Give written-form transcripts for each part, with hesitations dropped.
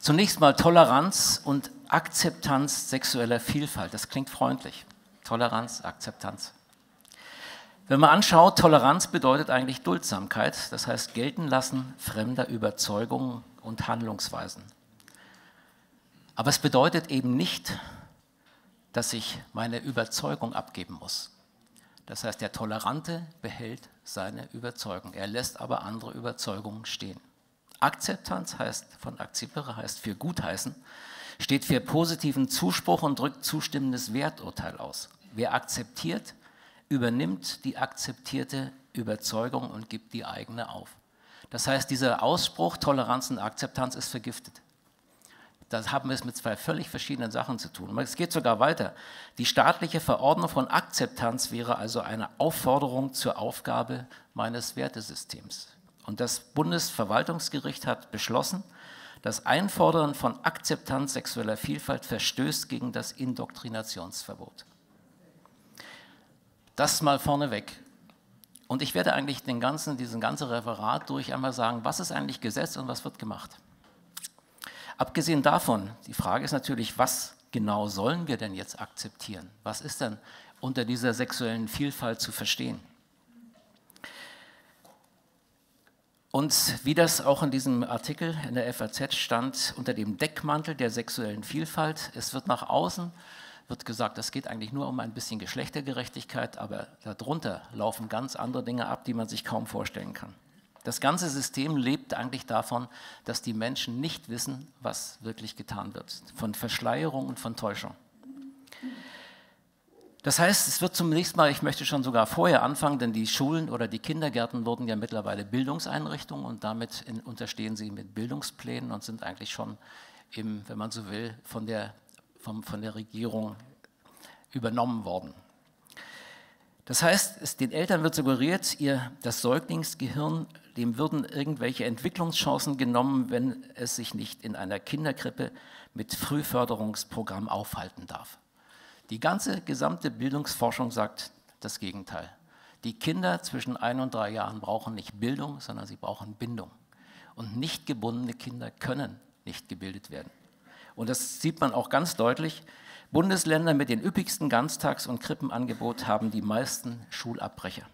Zunächst mal Toleranz und Akzeptanz sexueller Vielfalt. Das klingt freundlich. Toleranz, Akzeptanz. Wenn man anschaut, Toleranz bedeutet eigentlich Duldsamkeit, das heißt gelten lassen fremder Überzeugungen und Handlungsweisen. Aber es bedeutet eben nicht, dass ich meine Überzeugung abgeben muss. Das heißt, der Tolerante behält seine Überzeugung, er lässt aber andere Überzeugungen stehen. Akzeptanz heißt, von akzeptere heißt für gutheißen, steht für positiven Zuspruch und drückt zustimmendes Werturteil aus. Wer akzeptiert, übernimmt die akzeptierte Überzeugung und gibt die eigene auf. Das heißt, dieser Ausspruch Toleranz und Akzeptanz ist vergiftet. Da haben wir es mit zwei völlig verschiedenen Sachen zu tun. Es geht sogar weiter. Die staatliche Verordnung von Akzeptanz wäre also eine Aufforderung zur Aufgabe meines Wertesystems. Und das Bundesverwaltungsgericht hat beschlossen, das Einfordern von Akzeptanz sexueller Vielfalt verstößt gegen das Indoktrinationsverbot. Das mal vorneweg. Und ich werde eigentlich diesen ganzen Referat durch einmal sagen, was ist eigentlich Gesetz und was wird gemacht. Abgesehen davon, die Frage ist natürlich, was genau sollen wir denn jetzt akzeptieren? Was ist denn unter dieser sexuellen Vielfalt zu verstehen? Und wie das auch in diesem Artikel in der FAZ stand, unter dem Deckmantel der sexuellen Vielfalt, es wird nach außen, wird gesagt, es geht eigentlich nur um ein bisschen Geschlechtergerechtigkeit, aber darunter laufen ganz andere Dinge ab, die man sich kaum vorstellen kann. Das ganze System lebt eigentlich davon, dass die Menschen nicht wissen, was wirklich getan wird, von Verschleierung und von Täuschung. Das heißt, es wird zunächst mal, ich möchte schon sogar vorher anfangen, denn die Schulen oder die Kindergärten wurden ja mittlerweile Bildungseinrichtungen und damit unterstehen sie mit Bildungsplänen und sind eigentlich schon, wenn man so will, von der Regierung übernommen worden. Das heißt, den Eltern wird suggeriert, das Säuglingsgehirn, dem würden irgendwelche Entwicklungschancen genommen, wenn es sich nicht in einer Kinderkrippe mit Frühförderungsprogramm aufhalten darf. Die gesamte Bildungsforschung sagt das Gegenteil. Die Kinder zwischen 1 und 3 Jahren brauchen nicht Bildung, sondern sie brauchen Bindung. Und nicht gebundene Kinder können nicht gebildet werden. Und das sieht man auch ganz deutlich. Bundesländer mit den üppigsten Ganztags- und Krippenangebot haben die meisten Schulabbrecher.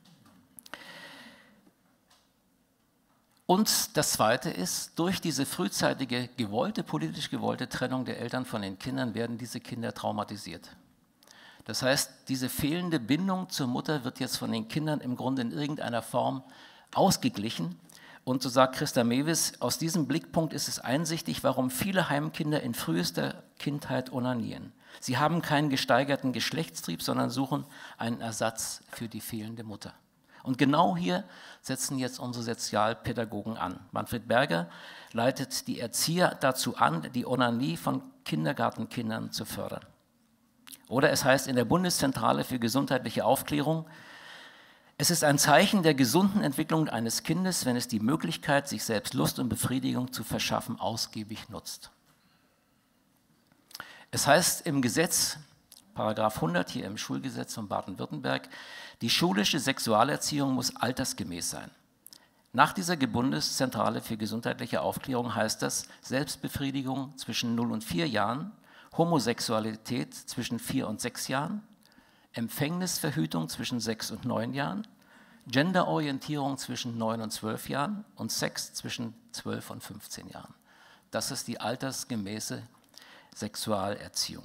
Und das Zweite ist, durch diese frühzeitige, politisch gewollte Trennung der Eltern von den Kindern werden diese Kinder traumatisiert. Das heißt, diese fehlende Bindung zur Mutter wird jetzt von den Kindern im Grunde in irgendeiner Form ausgeglichen. Und so sagt Christa Mewis, aus diesem Blickpunkt ist es einsichtig, warum viele Heimkinder in frühester Kindheit onanieren. Sie haben keinen gesteigerten Geschlechtstrieb, sondern suchen einen Ersatz für die fehlende Mutter. Und genau hier setzen jetzt unsere Sozialpädagogen an. Manfred Berger leitet die Erzieher dazu an, die Onanie von Kindergartenkindern zu fördern. Oder es heißt in der Bundeszentrale für gesundheitliche Aufklärung, es ist ein Zeichen der gesunden Entwicklung eines Kindes, wenn es die Möglichkeit, sich selbst Lust und Befriedigung zu verschaffen, ausgiebig nutzt. Es heißt im Gesetz, Paragraph 100 hier im Schulgesetz von Baden-Württemberg, die schulische Sexualerziehung muss altersgemäß sein. Nach dieser Bundeszentrale für gesundheitliche Aufklärung heißt das Selbstbefriedigung zwischen 0 und 4 Jahren, Homosexualität zwischen 4 und 6 Jahren, Empfängnisverhütung zwischen 6 und 9 Jahren, Genderorientierung zwischen 9 und 12 Jahren und Sex zwischen 12 und 15 Jahren. Das ist die altersgemäße Sexualerziehung.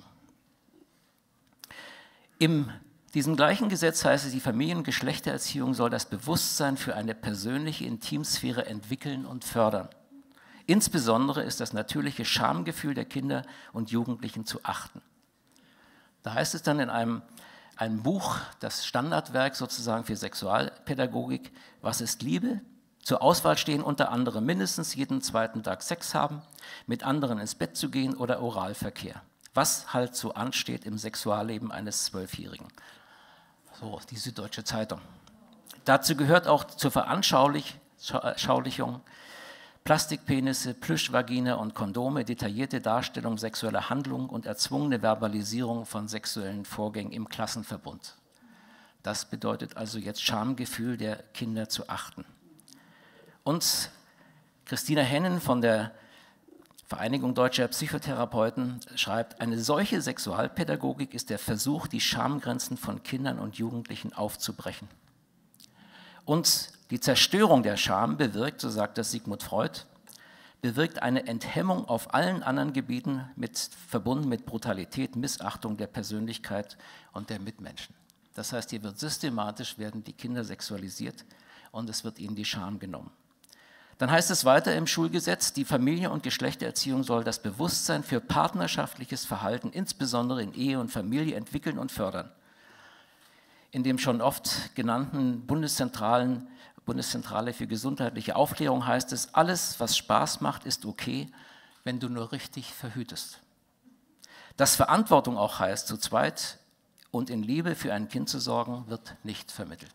In diesem gleichen Gesetz heißt es, die Familien- und Geschlechtererziehung soll das Bewusstsein für eine persönliche Intimsphäre entwickeln und fördern. Insbesondere ist das natürliche Schamgefühl der Kinder und Jugendlichen zu achten. Da heißt es dann in einem Buch, das Standardwerk sozusagen für Sexualpädagogik, was ist Liebe? Zur Auswahl stehen unter anderem mindestens jeden 2. Tag Sex haben, mit anderen ins Bett zu gehen oder Oralverkehr. Was halt so ansteht im Sexualleben eines 12-Jährigen. So, die Süddeutsche Zeitung. Dazu gehört auch zur Veranschaulichung Plastikpenisse, Plüschvagina und Kondome, detaillierte Darstellung sexueller Handlungen und erzwungene Verbalisierung von sexuellen Vorgängen im Klassenverbund. Das bedeutet also jetzt Schamgefühl der Kinder zu achten. Und Christina Hennen von der Vereinigung Deutscher Psychotherapeuten schreibt, eine solche Sexualpädagogik ist der Versuch, die Schamgrenzen von Kindern und Jugendlichen aufzubrechen. Und die Zerstörung der Scham bewirkt, so sagt das Sigmund Freud, bewirkt eine Enthemmung auf allen anderen Gebieten, verbunden mit Brutalität, Missachtung der Persönlichkeit und der Mitmenschen. Das heißt, hier wird systematisch, werden die Kinder sexualisiert und es wird ihnen die Scham genommen. Dann heißt es weiter im Schulgesetz, die Familie- und Geschlechtererziehung soll das Bewusstsein für partnerschaftliches Verhalten, insbesondere in Ehe und Familie, entwickeln und fördern. In dem schon oft genannten Bundeszentrale für gesundheitliche Aufklärung heißt es, alles, was Spaß macht, ist okay, wenn du nur richtig verhütest. Dass Verantwortung auch heißt, zu zweit und in Liebe für ein Kind zu sorgen, wird nicht vermittelt.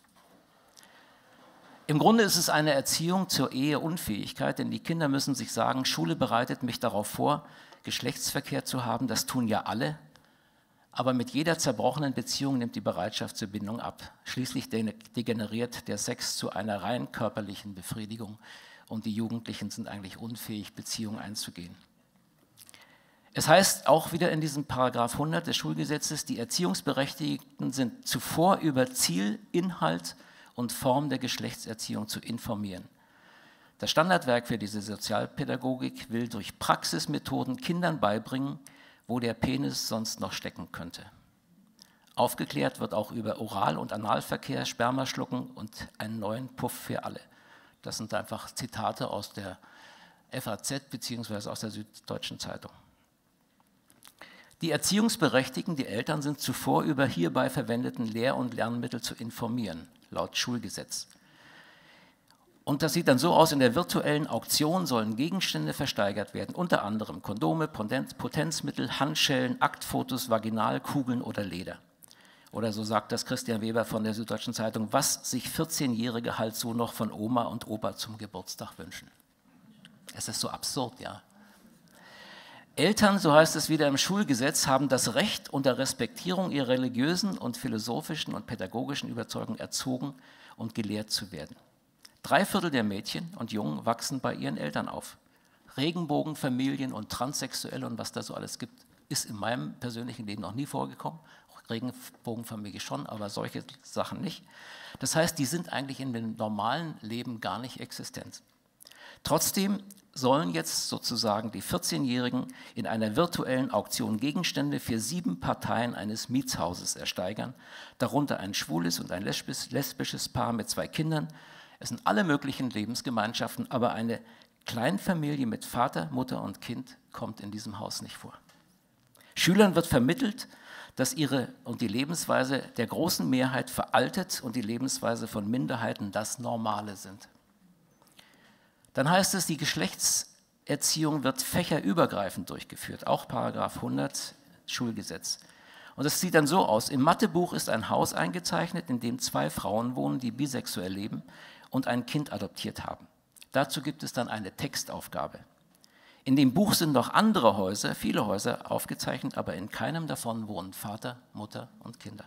Im Grunde ist es eine Erziehung zur Eheunfähigkeit, denn die Kinder müssen sich sagen, Schule bereitet mich darauf vor, Geschlechtsverkehr zu haben, das tun ja alle, aber mit jeder zerbrochenen Beziehung nimmt die Bereitschaft zur Bindung ab. Schließlich degeneriert der Sex zu einer rein körperlichen Befriedigung und die Jugendlichen sind eigentlich unfähig, Beziehungen einzugehen. Es heißt auch wieder in diesem Paragraph 100 des Schulgesetzes, die Erziehungsberechtigten sind zuvor über Ziel, Inhalt und Form der Geschlechtserziehung zu informieren. Das Standardwerk für diese Sozialpädagogik will durch Praxismethoden Kindern beibringen, wo der Penis sonst noch stecken könnte. Aufgeklärt wird auch über Oral- und Analverkehr, Spermaschlucken und einen neuen Puff für alle. Das sind einfach Zitate aus der FAZ bzw. aus der Süddeutschen Zeitung. Die Erziehungsberechtigten, die Eltern, sind zuvor über hierbei verwendeten Lehr- und Lernmittel zu informieren, laut Schulgesetz. Und das sieht dann so aus, in der virtuellen Auktion sollen Gegenstände versteigert werden, unter anderem Kondome, Potenzmittel, Handschellen, Aktfotos, Vaginalkugeln oder Leder. Oder so sagt das Christian Weber von der Süddeutschen Zeitung, was sich 14-Jährige halt so noch von Oma und Opa zum Geburtstag wünschen. Es ist so absurd, ja. Eltern, so heißt es wieder im Schulgesetz, haben das Recht, unter Respektierung ihrer religiösen und philosophischen und pädagogischen Überzeugung erzogen und gelehrt zu werden. 3/4 der Mädchen und Jungen wachsen bei ihren Eltern auf. Regenbogenfamilien und Transsexuelle und was da so alles gibt, ist in meinem persönlichen Leben noch nie vorgekommen. Regenbogenfamilie schon, aber solche Sachen nicht. Das heißt, die sind eigentlich in dem normalen Leben gar nicht existent. Trotzdem sollen jetzt sozusagen die 14-Jährigen in einer virtuellen Auktion Gegenstände für 7 Parteien eines Mietshauses ersteigern, darunter ein schwules und ein lesbisches Paar mit 2 Kindern. Es sind alle möglichen Lebensgemeinschaften, aber eine Kleinfamilie mit Vater, Mutter und Kind kommt in diesem Haus nicht vor. Schülern wird vermittelt, dass ihre und die Lebensweise der großen Mehrheit veraltet und die Lebensweise von Minderheiten das Normale sind. Dann heißt es, die Geschlechtserziehung wird fächerübergreifend durchgeführt, auch Paragraph 100 Schulgesetz. Und das sieht dann so aus, im Mathebuch ist ein Haus eingezeichnet, in dem 2 Frauen wohnen, die bisexuell leben und ein Kind adoptiert haben. Dazu gibt es dann eine Textaufgabe. In dem Buch sind noch andere Häuser, viele Häuser aufgezeichnet, aber in keinem davon wohnen Vater, Mutter und Kinder.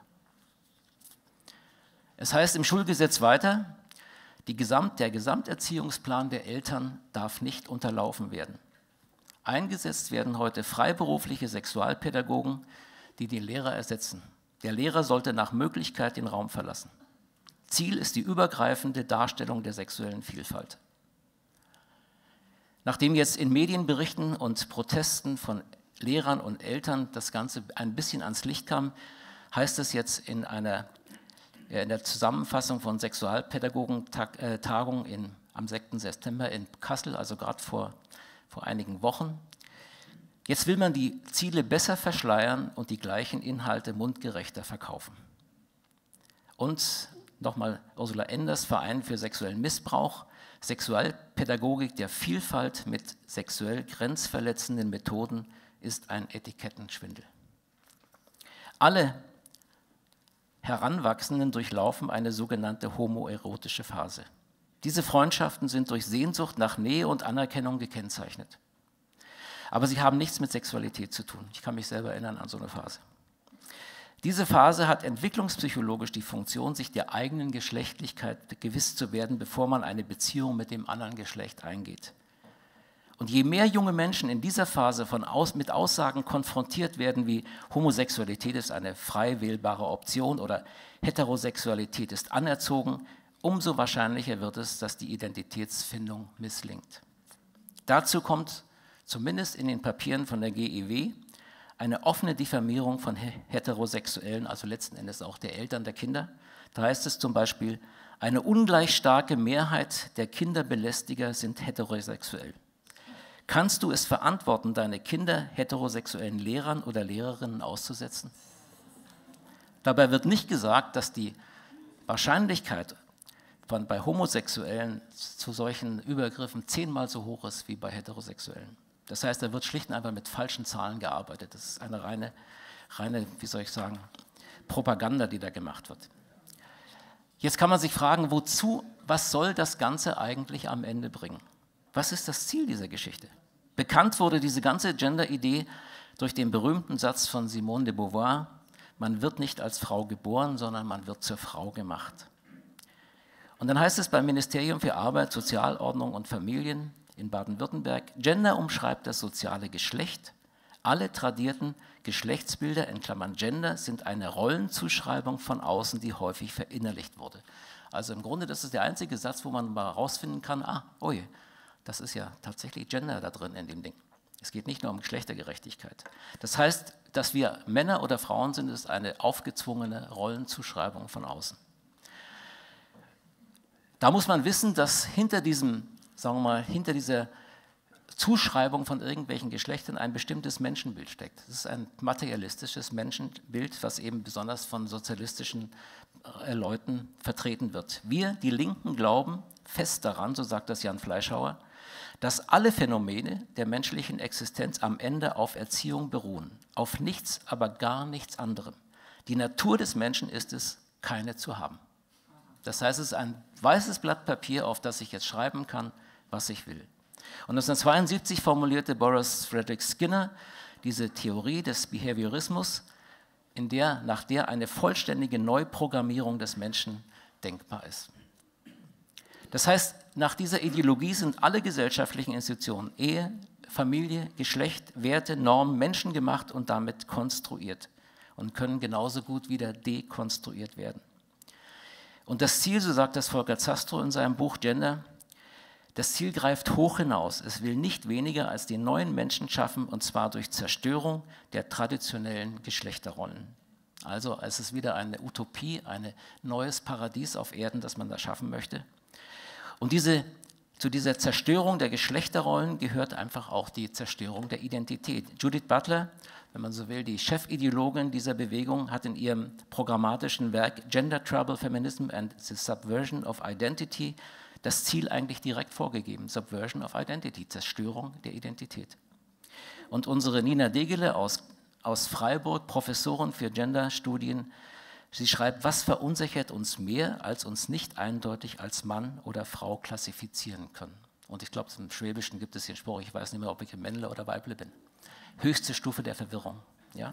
Es heißt im Schulgesetz weiter, der Gesamterziehungsplan der Eltern darf nicht unterlaufen werden. Eingesetzt werden heute freiberufliche Sexualpädagogen, die den Lehrer ersetzen. Der Lehrer sollte nach Möglichkeit den Raum verlassen. Ziel ist die übergreifende Darstellung der sexuellen Vielfalt. Nachdem jetzt in Medienberichten und Protesten von Lehrern und Eltern das Ganze ein bisschen ans Licht kam, heißt es jetzt in der Zusammenfassung von Sexualpädagogen-Tagung am 6. September in Kassel, also gerade vor einigen Wochen. Jetzt will man die Ziele besser verschleiern und die gleichen Inhalte mundgerechter verkaufen. Und nochmal Ursula Enders, Verein für sexuellen Missbrauch, Sexualpädagogik der Vielfalt mit sexuell grenzverletzenden Methoden ist ein Etikettenschwindel. Alle Heranwachsenden durchlaufen eine sogenannte homoerotische Phase. Diese Freundschaften sind durch Sehnsucht nach Nähe und Anerkennung gekennzeichnet. Aber sie haben nichts mit Sexualität zu tun. Ich kann mich selber erinnern an so eine Phase. Diese Phase hat entwicklungspsychologisch die Funktion, sich der eigenen Geschlechtlichkeit gewiss zu werden, bevor man eine Beziehung mit dem anderen Geschlecht eingeht. Und je mehr junge Menschen in dieser Phase mit Aussagen konfrontiert werden wie Homosexualität ist eine frei wählbare Option oder Heterosexualität ist anerzogen, umso wahrscheinlicher wird es, dass die Identitätsfindung misslingt. Dazu kommt zumindest in den Papieren von der GEW eine offene Diffamierung von Heterosexuellen, also letzten Endes auch der Eltern der Kinder. Da heißt es zum Beispiel, eine ungleich starke Mehrheit der Kinderbelästiger sind heterosexuell. Kannst du es verantworten, deine Kinder heterosexuellen Lehrern oder Lehrerinnen auszusetzen? Dabei wird nicht gesagt, dass die Wahrscheinlichkeit bei Homosexuellen zu solchen Übergriffen 10-mal so hoch ist wie bei Heterosexuellen. Das heißt, da wird schlicht und einfach mit falschen Zahlen gearbeitet. Das ist eine reine, wie soll ich sagen, Propaganda, die da gemacht wird. Jetzt kann man sich fragen, was soll das Ganze eigentlich am Ende bringen? Was ist das Ziel dieser Geschichte? Bekannt wurde diese ganze Gender-Idee durch den berühmten Satz von Simone de Beauvoir, man wird nicht als Frau geboren, sondern man wird zur Frau gemacht. Und dann heißt es beim Ministerium für Arbeit, Sozialordnung und Familien in Baden-Württemberg, Gender umschreibt das soziale Geschlecht. Alle tradierten Geschlechtsbilder, in Klammern Gender, sind eine Rollenzuschreibung von außen, die häufig verinnerlicht wurde. Also im Grunde, das ist der einzige Satz, wo man mal herausfinden kann, das ist ja tatsächlich Gender da drin in dem Ding. Es geht nicht nur um Geschlechtergerechtigkeit. Das heißt, dass wir Männer oder Frauen sind, ist eine aufgezwungene Rollenzuschreibung von außen. Da muss man wissen, dass hinter dieser Zuschreibung von irgendwelchen Geschlechtern ein bestimmtes Menschenbild steckt. Das ist ein materialistisches Menschenbild, was eben besonders von sozialistischen Leuten vertreten wird. Wir, die Linken, glauben fest daran, so sagt das Jan Fleischhauer, dass alle Phänomene der menschlichen Existenz am Ende auf Erziehung beruhen. Auf nichts, aber gar nichts anderem. Die Natur des Menschen ist es, keine zu haben. Das heißt, es ist ein weißes Blatt Papier, auf das ich jetzt schreiben kann, was ich will. Und 1972 formulierte Boris Frederick Skinner diese Theorie des Behaviorismus, nach der eine vollständige Neuprogrammierung des Menschen denkbar ist. Das heißt, nach dieser Ideologie sind alle gesellschaftlichen Institutionen, Ehe, Familie, Geschlecht, Werte, Normen, menschengemacht und damit konstruiert und können genauso gut wieder dekonstruiert werden. Und das Ziel, so sagt das Volker Zastrow in seinem Buch Gender, das Ziel greift hoch hinaus. Es will nicht weniger als den neuen Menschen schaffen, und zwar durch Zerstörung der traditionellen Geschlechterrollen. Also es ist wieder eine Utopie, ein neues Paradies auf Erden, das man da schaffen möchte. Und zu dieser Zerstörung der Geschlechterrollen gehört einfach auch die Zerstörung der Identität. Judith Butler, wenn man so will, die Chefideologin dieser Bewegung, hat in ihrem programmatischen Werk Gender Trouble, Feminism and the Subversion of Identity das Ziel eigentlich direkt vorgegeben, Subversion of Identity, Zerstörung der Identität. Und unsere Nina Degele aus Freiburg, Professorin für Genderstudien, sie schreibt, was verunsichert uns mehr, als uns nicht eindeutig als Mann oder Frau klassifizieren können. Und ich glaube, im Schwäbischen gibt es den Spruch, ich weiß nicht mehr, ob ich ein Männle oder Weible bin. Höchste Stufe der Verwirrung. Ja?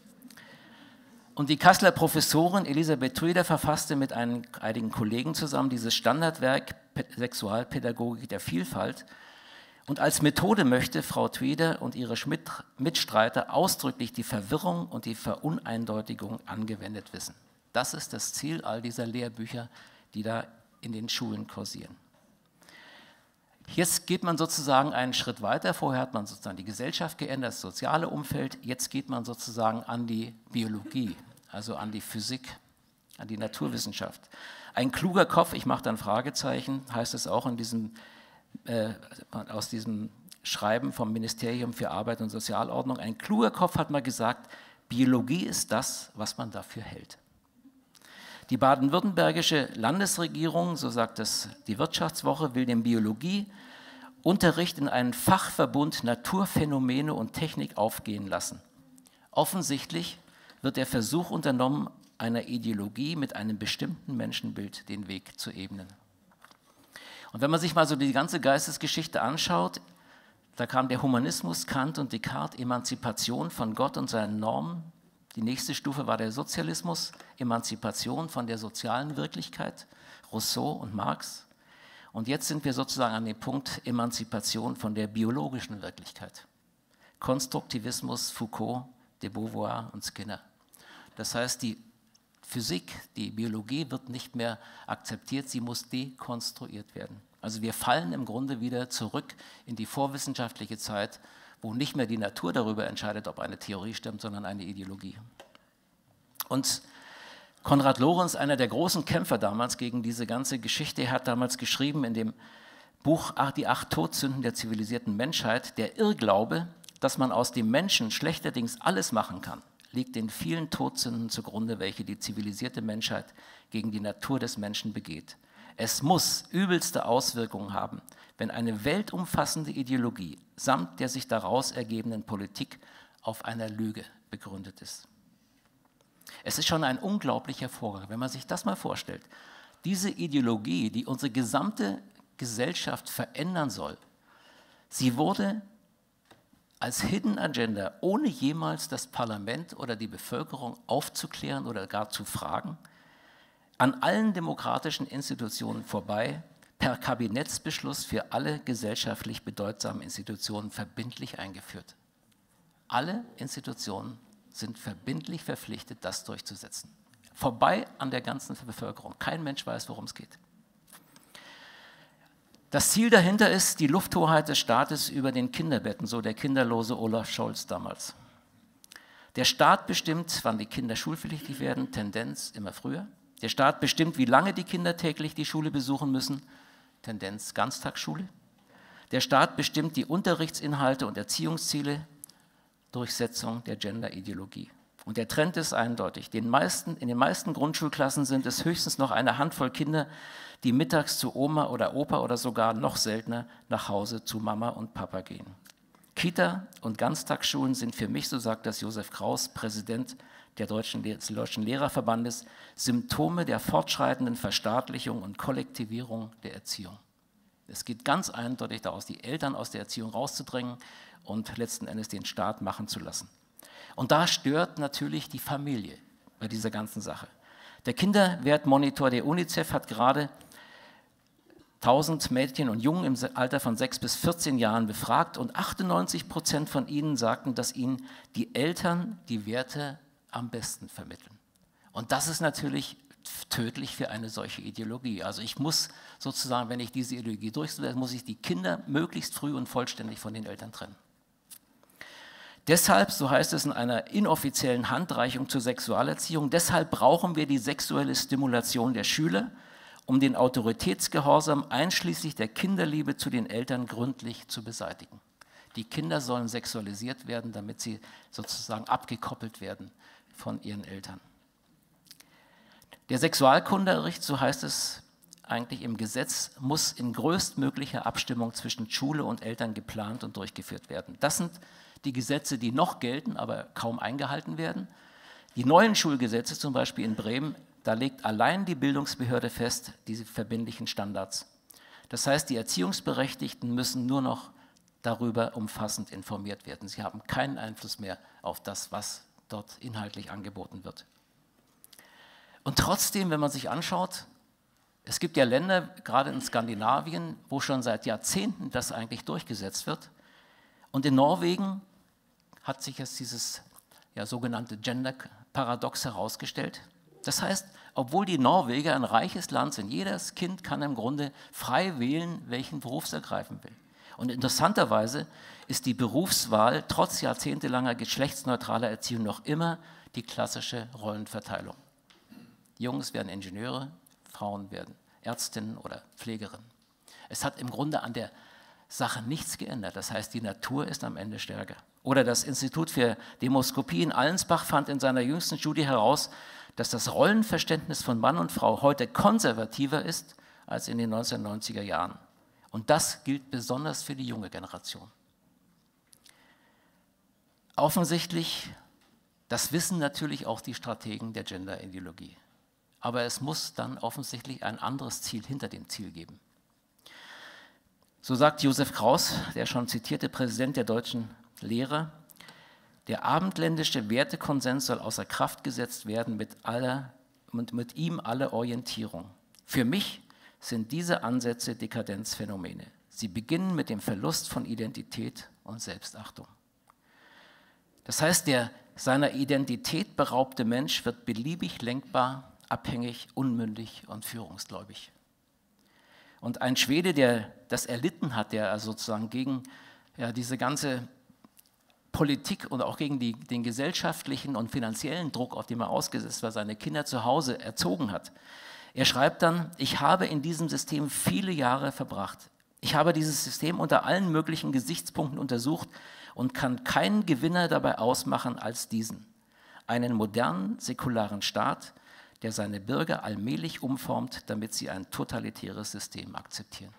Und die Kasseler Professorin Elisabeth Trueder verfasste mit einigen Kollegen zusammen dieses Standardwerk Sexualpädagogik der Vielfalt. Und als Methode möchte Frau Trueder und ihre Mitstreiter ausdrücklich die Verwirrung und die Veruneindeutigung angewendet wissen. Das ist das Ziel all dieser Lehrbücher, die da in den Schulen kursieren. Jetzt geht man sozusagen einen Schritt weiter. Vorher hat man sozusagen die Gesellschaft geändert, das soziale Umfeld. Jetzt geht man sozusagen an die Biologie, also an die Physik, an die Naturwissenschaft. Ein kluger Kopf, ich mache dann Fragezeichen, heißt es auch aus diesem Schreiben vom Ministerium für Arbeit und Sozialordnung. Ein kluger Kopf hat mal gesagt, Biologie ist das, was man dafür hält. Die baden-württembergische Landesregierung, so sagt es die Wirtschaftswoche, will den Biologieunterricht in einen Fachverbund Naturphänomene und Technik aufgehen lassen. Offensichtlich wird der Versuch unternommen, einer Ideologie mit einem bestimmten Menschenbild den Weg zu ebnen. Und wenn man sich mal so die ganze Geistesgeschichte anschaut, da kam der Humanismus, Kant und Descartes, Emanzipation von Gott und seinen Normen. Die nächste Stufe war der Sozialismus, Emanzipation von der sozialen Wirklichkeit, Rousseau und Marx. Und jetzt sind wir sozusagen an dem Punkt Emanzipation von der biologischen Wirklichkeit. Konstruktivismus, Foucault, de Beauvoir und Skinner. Das heißt, die Physik, die Biologie wird nicht mehr akzeptiert, sie muss dekonstruiert werden. Also wir fallen im Grunde wieder zurück in die vorwissenschaftliche Zeit, wo nicht mehr die Natur darüber entscheidet, ob eine Theorie stimmt, sondern eine Ideologie. Und Konrad Lorenz, einer der großen Kämpfer damals gegen diese ganze Geschichte, hat damals geschrieben in dem Buch Die 8 Todsünden der zivilisierten Menschheit, der Irrglaube, dass man aus dem Menschen schlechterdings alles machen kann, liegt den vielen Todsünden zugrunde, welche die zivilisierte Menschheit gegen die Natur des Menschen begeht. Es muss übelste Auswirkungen haben, wenn eine weltumfassende Ideologie samt der sich daraus ergebenden Politik auf einer Lüge begründet ist. Es ist schon ein unglaublicher Vorgang, wenn man sich das mal vorstellt. Diese Ideologie, die unsere gesamte Gesellschaft verändern soll, sie wurde als Hidden Agenda, ohne jemals das Parlament oder die Bevölkerung aufzuklären oder gar zu fragen, an allen demokratischen Institutionen vorbei, per Kabinettsbeschluss für alle gesellschaftlich bedeutsamen Institutionen verbindlich eingeführt. Alle Institutionen sind verbindlich verpflichtet, das durchzusetzen. Vorbei an der ganzen Bevölkerung. Kein Mensch weiß, worum es geht. Das Ziel dahinter ist die Lufthoheit des Staates über den Kinderbetten, so der kinderlose Olaf Scholz damals. Der Staat bestimmt, wann die Kinder schulpflichtig werden, Tendenz immer früher. Der Staat bestimmt, wie lange die Kinder täglich die Schule besuchen müssen, Tendenz Ganztagsschule. Der Staat bestimmt die Unterrichtsinhalte und Erziehungsziele, Durchsetzung der Gender-Ideologie. Und der Trend ist eindeutig. In den meisten Grundschulklassen sind es höchstens noch eine Handvoll Kinder, die mittags zu Oma oder Opa oder sogar noch seltener nach Hause zu Mama und Papa gehen. Kita- und Ganztagsschulen sind für mich, so sagt das Josef Kraus, Präsident des Deutschen Lehrerverbandes, Symptome der fortschreitenden Verstaatlichung und Kollektivierung der Erziehung. Es geht ganz eindeutig daraus, die Eltern aus der Erziehung rauszudrängen und letzten Endes den Staat machen zu lassen. Und da stört natürlich die Familie bei dieser ganzen Sache. Der Kinderwertmonitor der UNICEF hat gerade 1000 Mädchen und Jungen im Alter von 6 bis 14 Jahren befragt und 98% von ihnen sagten, dass ihnen die Eltern die Werte am besten vermitteln. Und das ist natürlich tödlich für eine solche Ideologie. Also ich muss sozusagen, wenn ich diese Ideologie durchsetze, muss ich die Kinder möglichst früh und vollständig von den Eltern trennen. Deshalb, so heißt es in einer inoffiziellen Handreichung zur Sexualerziehung, deshalb brauchen wir die sexuelle Stimulation der Schüler, um den Autoritätsgehorsam einschließlich der Kinderliebe zu den Eltern gründlich zu beseitigen. Die Kinder sollen sexualisiert werden, damit sie sozusagen abgekoppelt werden von ihren Eltern. Der Sexualkundeunterricht, so heißt es eigentlich im Gesetz, muss in größtmöglicher Abstimmung zwischen Schule und Eltern geplant und durchgeführt werden. Das sind die Gesetze, die noch gelten, aber kaum eingehalten werden. Die neuen Schulgesetze, zum Beispiel in Bremen, da legt allein die Bildungsbehörde fest, diese verbindlichen Standards. Das heißt, die Erziehungsberechtigten müssen nur noch darüber umfassend informiert werden. Sie haben keinen Einfluss mehr auf das, was dort inhaltlich angeboten wird. Und trotzdem, wenn man sich anschaut, es gibt ja Länder, gerade in Skandinavien, wo schon seit Jahrzehnten das eigentlich durchgesetzt wird. Und in Norwegen hat sich jetzt dieses sogenannte Gender-Paradox herausgestellt. Das heißt, obwohl die Norweger ein reiches Land sind, jedes Kind kann im Grunde frei wählen, welchen Beruf es ergreifen will. Und interessanterweise ist die Berufswahl trotz jahrzehntelanger geschlechtsneutraler Erziehung noch immer die klassische Rollenverteilung. Jungs werden Ingenieure, Frauen werden Ärztinnen oder Pflegerinnen. Es hat im Grunde an der Sache nichts geändert. Das heißt, die Natur ist am Ende stärker. Oder das Institut für Demoskopie in Allensbach fand in seiner jüngsten Studie heraus, dass das Rollenverständnis von Mann und Frau heute konservativer ist als in den 1990er Jahren. Und das gilt besonders für die junge Generation. Offensichtlich, das wissen natürlich auch die Strategen der Gender-Ideologie. Aber es muss dann offensichtlich ein anderes Ziel hinter dem Ziel geben. So sagt Josef Kraus, der schon zitierte Präsident der deutschen Lehrer, der abendländische Wertekonsens soll außer Kraft gesetzt werden mit ihm alle Orientierung. Für mich sind diese Ansätze Dekadenzphänomene. Sie beginnen mit dem Verlust von Identität und Selbstachtung. Das heißt, der seiner Identität beraubte Mensch wird beliebig lenkbar, abhängig, unmündig und führungsgläubig. Und ein Schwede, der das erlitten hat, der also sozusagen gegen diese ganze Politik und auch gegen den gesellschaftlichen und finanziellen Druck, auf den er ausgesetzt war, seine Kinder zu Hause erzogen hat. Er schreibt dann: Ich habe in diesem System viele Jahre verbracht. Ich habe dieses System unter allen möglichen Gesichtspunkten untersucht und kann keinen Gewinner dabei ausmachen als diesen: einen modernen, säkularen Staat, der seine Bürger allmählich umformt, damit sie ein totalitäres System akzeptieren.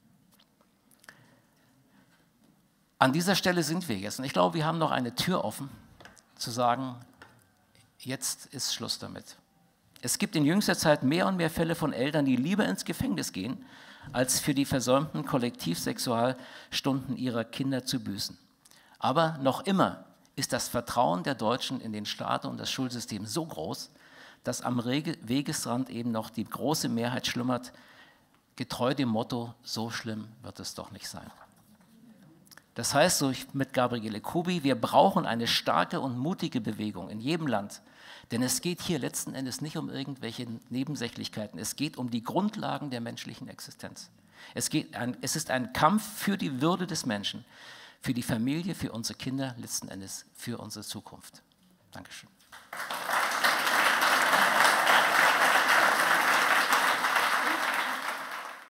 An dieser Stelle sind wir jetzt. Und ich glaube, wir haben noch eine Tür offen, zu sagen, jetzt ist Schluss damit. Es gibt in jüngster Zeit mehr und mehr Fälle von Eltern, die lieber ins Gefängnis gehen, als für die versäumten Kollektivsexualstunden ihrer Kinder zu büßen. Aber noch immer ist das Vertrauen der Deutschen in den Staat und das Schulsystem so groß, dass am Wegesrand eben noch die große Mehrheit schlummert, getreu dem Motto, so schlimm wird es doch nicht sein. Das heißt, so mit Gabriele Kubi, wir brauchen eine starke und mutige Bewegung in jedem Land. Denn es geht hier letzten Endes nicht um irgendwelche Nebensächlichkeiten. Es geht um die Grundlagen der menschlichen Existenz. Es ist ein Kampf für die Würde des Menschen, für die Familie, für unsere Kinder, letzten Endes für unsere Zukunft. Dankeschön.